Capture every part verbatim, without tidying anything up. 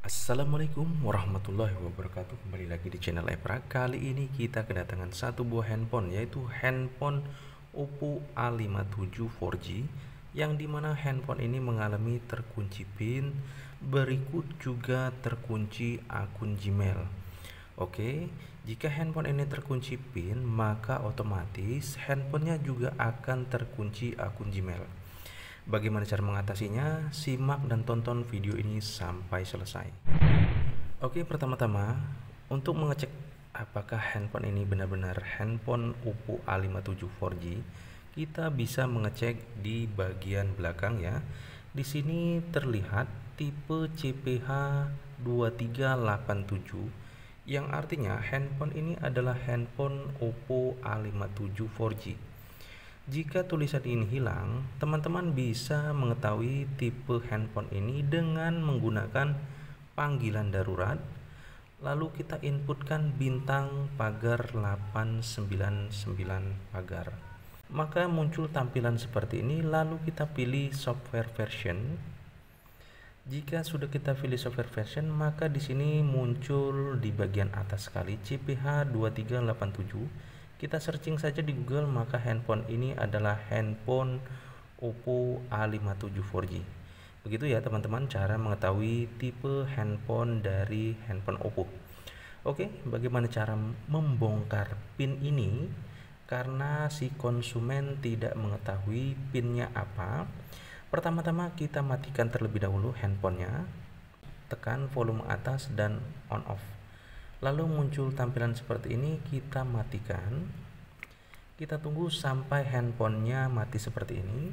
Assalamualaikum warahmatullahi wabarakatuh. Kembali lagi di channel Epra. Kali ini kita kedatangan satu buah handphone, yaitu handphone Oppo A lima tujuh empat G, yang dimana handphone ini mengalami terkunci PIN, berikut juga terkunci akun Gmail. Oke, jika handphone ini terkunci PIN, maka otomatis handphonenya juga akan terkunci akun Gmail. Bagaimana cara mengatasinya? Simak dan tonton video ini sampai selesai. Oke, pertama-tama untuk mengecek apakah handphone ini benar-benar handphone Oppo A lima tujuh empat G, kita bisa mengecek di bagian belakang ya. Di sini terlihat tipe C P H dua tiga delapan tujuh, yang artinya handphone ini adalah handphone Oppo A lima tujuh empat G. Jika tulisan ini hilang, teman-teman bisa mengetahui tipe handphone ini dengan menggunakan panggilan darurat. Lalu kita inputkan bintang pagar delapan sembilan sembilan pagar. Maka muncul tampilan seperti ini, lalu kita pilih software version. Jika sudah kita pilih software version, maka di sini muncul di bagian atas sekali C P H dua tiga delapan tujuh. Kita searching saja di Google, maka handphone ini adalah handphone Oppo A lima tujuh empat G. Begitu ya teman-teman cara mengetahui tipe handphone dari handphone Oppo. Oke, bagaimana cara membongkar PIN ini? Karena si konsumen tidak mengetahui PIN-nya apa. Pertama-tama kita matikan terlebih dahulu handphonenya, tekan volume atas dan on off. Lalu muncul tampilan seperti ini, kita matikan. Kita tunggu sampai handphonenya mati seperti ini.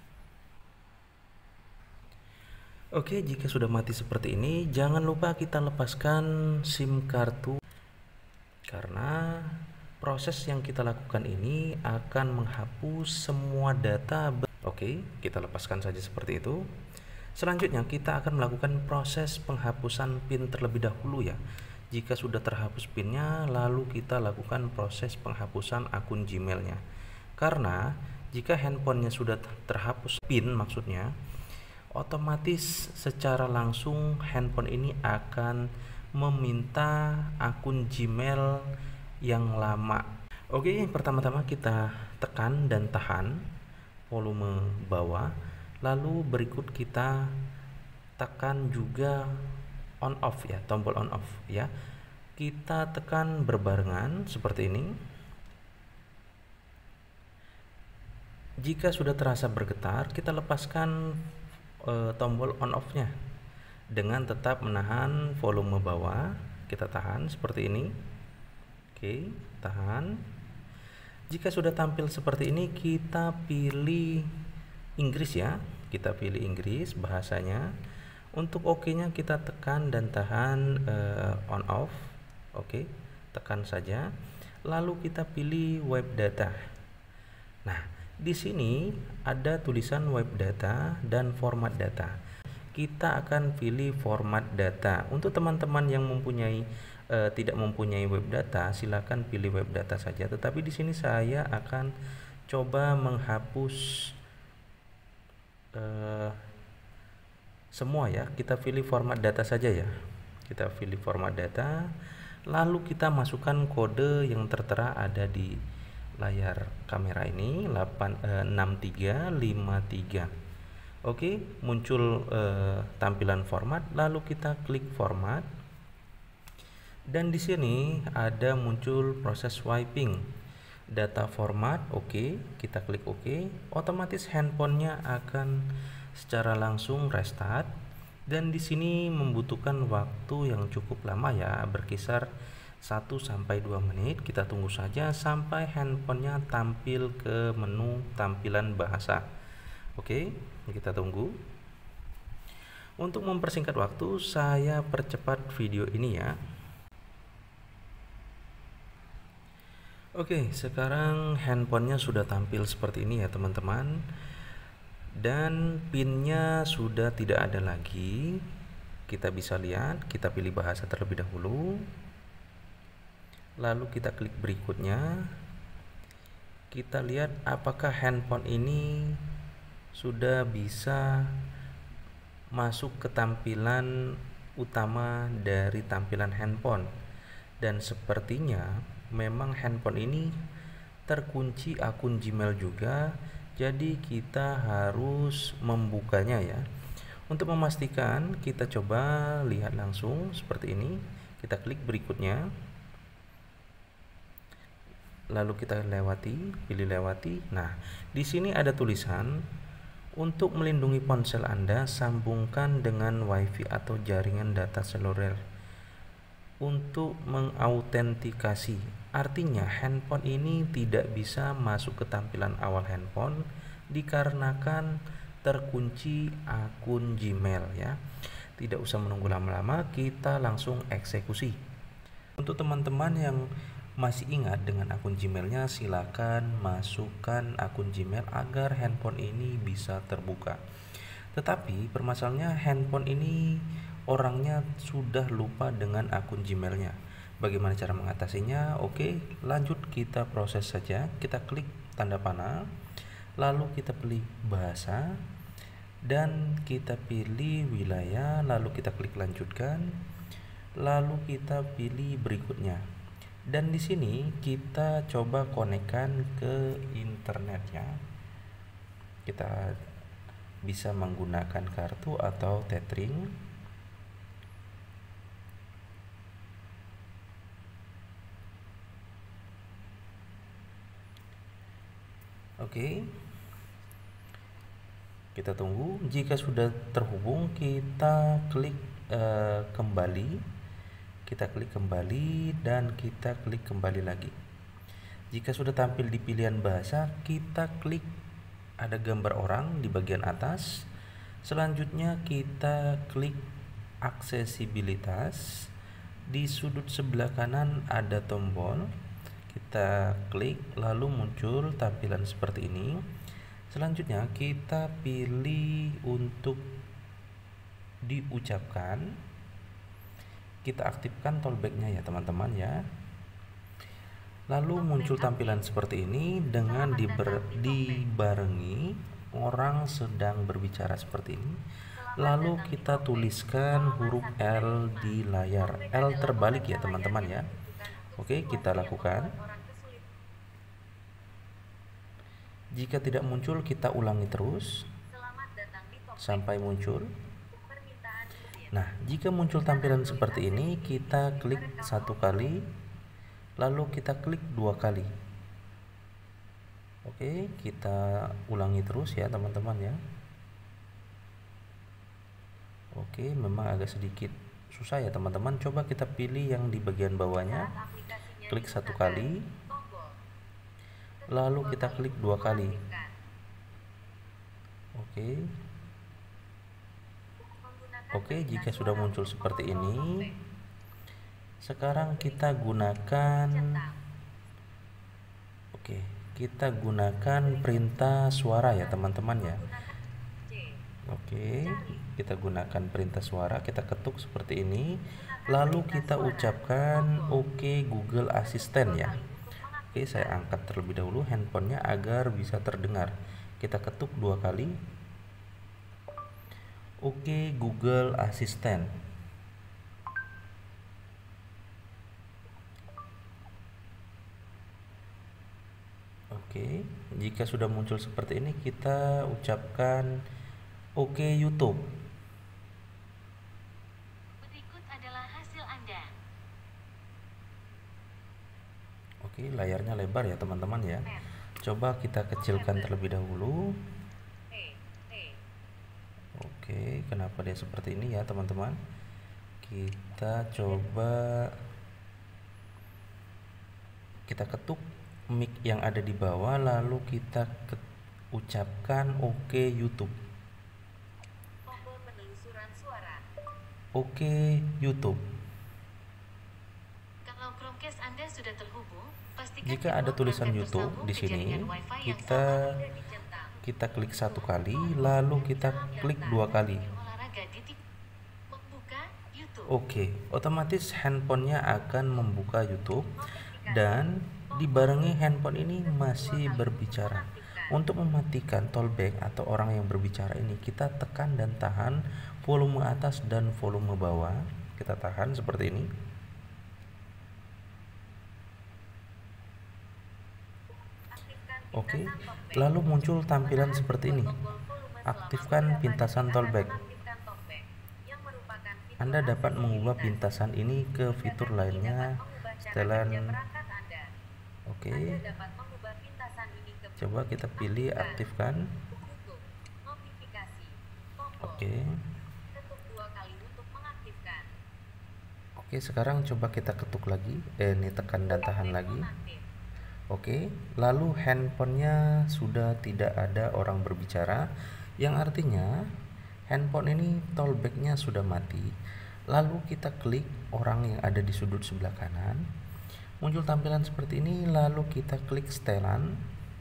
Oke, jika sudah mati seperti ini, jangan lupa kita lepaskan SIM kartu, karena proses yang kita lakukan ini akan menghapus semua data. Oke, kita lepaskan saja seperti itu. Selanjutnya kita akan melakukan proses penghapusan PIN terlebih dahulu ya. Jika sudah terhapus PIN-nya, lalu kita lakukan proses penghapusan akun Gmail-nya. Karena jika handphonenya sudah terhapus PIN maksudnya, otomatis secara langsung handphone ini akan meminta akun Gmail yang lama. Oke, pertama-tama kita tekan dan tahan volume bawah, lalu berikut kita tekan juga on off ya, tombol on off ya. Kita tekan berbarengan seperti ini. Jika sudah terasa bergetar, kita lepaskan e, tombol on off-nya dengan tetap menahan volume bawah. Kita tahan seperti ini. Oke, tahan. Jika sudah tampil seperti ini, kita pilih Inggris ya. Kita pilih Inggris bahasanya. Untuk oke-nya kita tekan dan tahan uh, on off. Oke, tekan saja. Lalu kita pilih web data. Nah, di sini ada tulisan web data dan format data. Kita akan pilih format data. Untuk teman-teman yang mempunyai uh, tidak mempunyai web data, silakan pilih web data saja. Tetapi di sini saya akan coba menghapus uh, semua ya. Kita pilih format data saja ya. Kita pilih format data, lalu kita masukkan kode yang tertera ada di layar kamera ini, enam tiga lima tiga. Oke, muncul eh, tampilan format, lalu kita klik format. Dan di sini ada muncul proses swiping data format. Oke, kita klik oke. Otomatis handphonenya akan secara langsung restart, dan di sini membutuhkan waktu yang cukup lama ya, berkisar satu sampai dua menit. Kita tunggu saja sampai handphonenya tampil ke menu tampilan bahasa. Oke, kita tunggu. Untuk mempersingkat waktu, saya percepat video ini ya. Oke, sekarang handphonenya sudah tampil seperti ini ya teman-teman, dan PIN-nya sudah tidak ada lagi. Kita bisa lihat, kita pilih bahasa terlebih dahulu, lalu kita klik berikutnya. Kita lihat apakah handphone ini sudah bisa masuk ke tampilan utama dari tampilan handphone. Dan sepertinya memang handphone ini terkunci akun Gmail juga, jadi kita harus membukanya ya. Untuk memastikan, kita coba lihat langsung seperti ini. Kita klik berikutnya, lalu kita lewati, pilih lewati. Nah, di sini ada tulisan, untuk melindungi ponsel Anda, sambungkan dengan WiFi atau jaringan data seluler untuk mengautentikasi. Artinya handphone ini tidak bisa masuk ke tampilan awal handphone dikarenakan terkunci akun Gmail ya. Tidak usah menunggu lama-lama, kita langsung eksekusi. Untuk teman-teman yang masih ingat dengan akun Gmailnya, silakan masukkan akun Gmail agar handphone ini bisa terbuka. Tetapi permasalahannya handphone ini orangnya sudah lupa dengan akun Gmailnya. Bagaimana cara mengatasinya? Oke, lanjut kita proses saja. Kita klik tanda panah, lalu kita pilih bahasa, dan kita pilih wilayah, lalu kita klik lanjutkan, lalu kita pilih berikutnya. Dan di sini kita coba konekkan ke internetnya. Kita bisa menggunakan kartu atau tethering. Oke. Kita tunggu. Jika sudah terhubung, kita klik uh, kembali. Kita klik kembali dan kita klik kembali lagi. Jika sudah tampil di pilihan bahasa, kita klik ada gambar orang di bagian atas. Selanjutnya kita klik aksesibilitas. Di sudut sebelah kanan ada tombol. Kita klik lalu muncul tampilan seperti ini. Selanjutnya kita pilih untuk diucapkan. Kita aktifkan tollback-nya ya teman-teman ya. Lalu muncul tampilan seperti ini dengan diber, dibarengi orang sedang berbicara seperti ini. Lalu kita tuliskan huruf L di layar. L terbalik ya teman-teman ya. Oke, kita lakukan. Jika tidak muncul, kita ulangi terus sampai muncul. Nah, jika muncul tampilan seperti ini, kita klik satu kali, lalu kita klik dua kali. Oke, kita ulangi terus ya teman-teman ya. Oke, memang agak sedikit susah ya teman-teman. Coba kita pilih yang di bagian bawahnya, klik satu kali, lalu kita klik dua kali. Oke. Oke, jika sudah muncul seperti ini, sekarang kita gunakan Oke, kita gunakan perintah suara ya teman-teman ya. Oke, kita gunakan perintah suara, kita ketuk seperti ini, lalu kita ucapkan oke Google Assistant ya. Oke, saya angkat terlebih dahulu handphonenya agar bisa terdengar. Kita ketuk dua kali. Oke Google Assistant. Oke, jika sudah muncul seperti ini, kita ucapkan oke YouTube. Berikut adalah hasil Anda. Oke, layarnya lebar ya teman-teman ya. Coba kita kecilkan terlebih dahulu. Oke, kenapa dia seperti ini ya teman-teman? Kita coba kita ketuk mic yang ada di bawah, lalu kita ucapkan oke YouTube. Oke YouTube. Kalau Chromecast Anda sudah terhubung, pastikan jika ada tulisan YouTube di sini, kita kita klik satu kali, lalu kita klik dua kali. Oke, otomatis handphonenya akan membuka YouTube dan dibarengi handphone ini masih berbicara. Untuk mematikan talkback atau orang yang berbicara ini, kita tekan dan tahan volume atas dan volume bawah. Kita tahan seperti ini. Oke, lalu muncul tampilan seperti ini. Aktifkan pintasan talkback. Anda dapat mengubah pintasan ini ke fitur lainnya setelan. Oke, coba kita pilih aktifkan. Oke. Oke, sekarang coba kita ketuk lagi. Eh, ini tekan dan tahan lagi. Oke, lalu handphonenya sudah tidak ada orang berbicara, yang artinya handphone ini talkbacknya sudah mati. Lalu kita klik orang yang ada di sudut sebelah kanan, muncul tampilan seperti ini. Lalu kita klik setelan,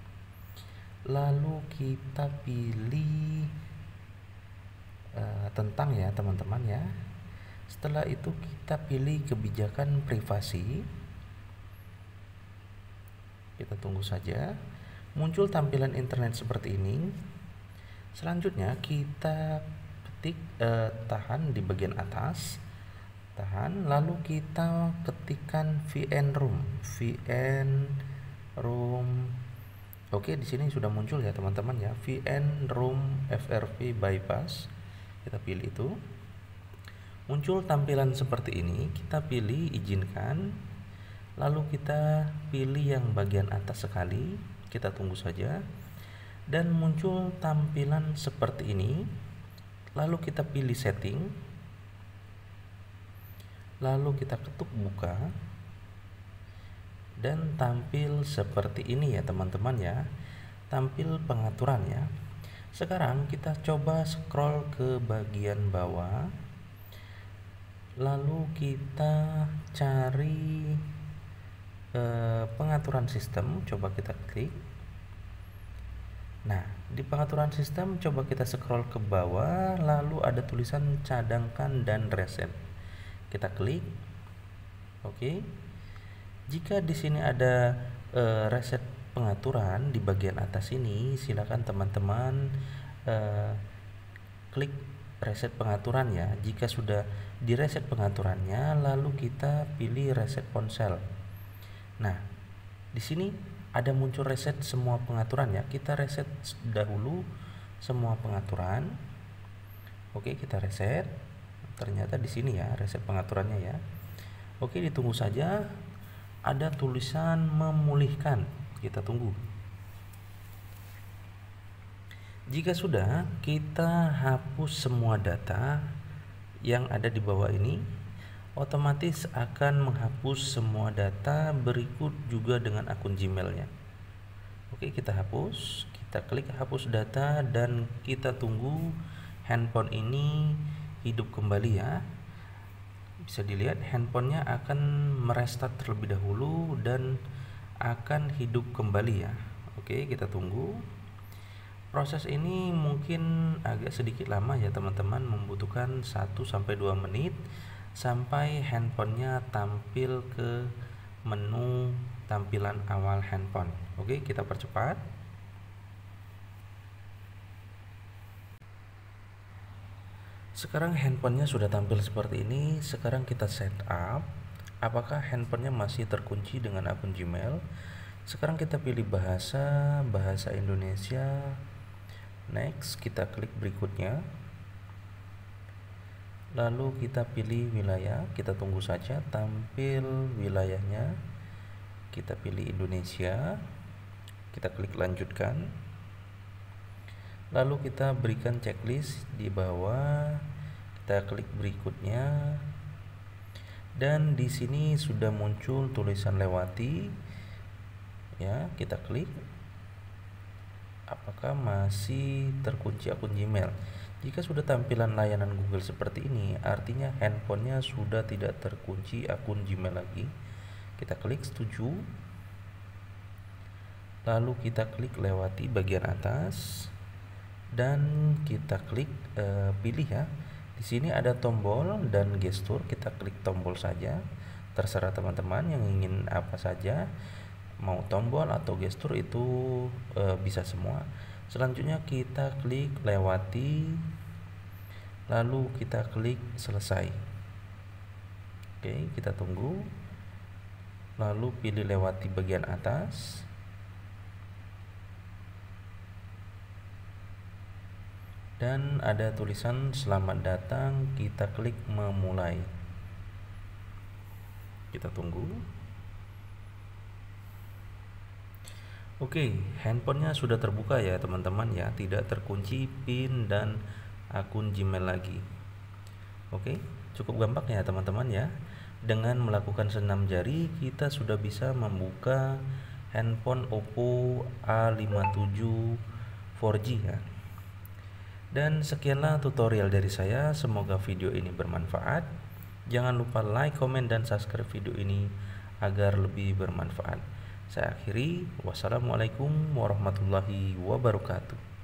lalu kita pilih uh, tentang ya teman-teman ya. Setelah itu kita pilih kebijakan privasi. Kita tunggu saja. Muncul tampilan internet seperti ini. Selanjutnya kita ketik eh, tahan di bagian atas. Tahan, lalu kita ketikkan V N room. V N room. Oke, di sini sudah muncul ya teman-teman ya. V N room F R V bypass. Kita pilih itu. Muncul tampilan seperti ini. Kita pilih izinkan. Lalu kita pilih yang bagian atas sekali, kita tunggu saja, dan muncul tampilan seperti ini. Lalu kita pilih setting, lalu kita ketuk buka, dan tampil seperti ini ya teman-teman ya, tampil pengaturan ya. Sekarang kita coba scroll ke bagian bawah, lalu kita cari pengaturan sistem, coba kita klik. Nah, di pengaturan sistem coba kita scroll ke bawah, lalu ada tulisan cadangkan dan reset. Kita klik. Oke. Jika di sini ada uh, reset pengaturan di bagian atas ini, silakan teman-teman uh, klik reset pengaturan ya. Jika sudah di reset pengaturannya, lalu kita pilih reset ponsel. Nah, di sini ada muncul reset semua pengaturan ya. Kita reset dahulu semua pengaturan. Oke, kita reset. Ternyata di sini ya reset pengaturannya ya. Oke, ditunggu saja. Ada tulisan memulihkan. Kita tunggu. Jika sudah, kita hapus semua data yang ada di bawah ini. Otomatis akan menghapus semua data berikut juga dengan akun Gmailnya. Oke, kita hapus, kita klik hapus data dan kita tunggu handphone ini hidup kembali ya. Bisa dilihat handphonenya akan merestart terlebih dahulu dan akan hidup kembali ya. Oke, kita tunggu. Proses ini mungkin agak sedikit lama ya teman-teman, membutuhkan satu sampai dua menit sampai handphonenya tampil ke menu tampilan awal handphone. Oke, kita percepat. Sekarang handphonenya sudah tampil seperti ini. Sekarang kita setup. Apakah handphonenya masih terkunci dengan akun Gmail? Sekarang kita pilih bahasa, bahasa Indonesia. Next, kita klik berikutnya. Lalu kita pilih wilayah, kita tunggu saja tampil wilayahnya. Kita pilih Indonesia, kita klik lanjutkan. Lalu kita berikan checklist di bawah, kita klik berikutnya. Dan di sini sudah muncul tulisan lewati. Ya, kita klik. Apakah masih terkunci akun Gmail? Jika sudah tampilan layanan Google seperti ini, artinya handphonenya sudah tidak terkunci akun Gmail lagi. Kita klik setuju. Lalu kita klik lewati bagian atas dan kita klik e, pilih ya. Di sini ada tombol dan gestur, kita klik tombol saja. Terserah teman-teman yang ingin apa saja. mau tombol atau gestur itu e, bisa semua. Selanjutnya kita klik lewati, lalu kita klik selesai. Oke, kita tunggu, lalu pilih lewati bagian atas, dan ada tulisan selamat datang, kita klik memulai. Kita tunggu. Oke, handphonenya sudah terbuka ya teman-teman ya, tidak terkunci PIN dan akun Gmail lagi. Oke, cukup gampang ya teman-teman ya. Dengan melakukan senam jari kita sudah bisa membuka handphone Oppo A lima tujuh empat G ya. Dan sekianlah tutorial dari saya, semoga video ini bermanfaat. Jangan lupa like, komen, dan subscribe video ini agar lebih bermanfaat. Saya akhiri, wassalamualaikum warahmatullahi wabarakatuh.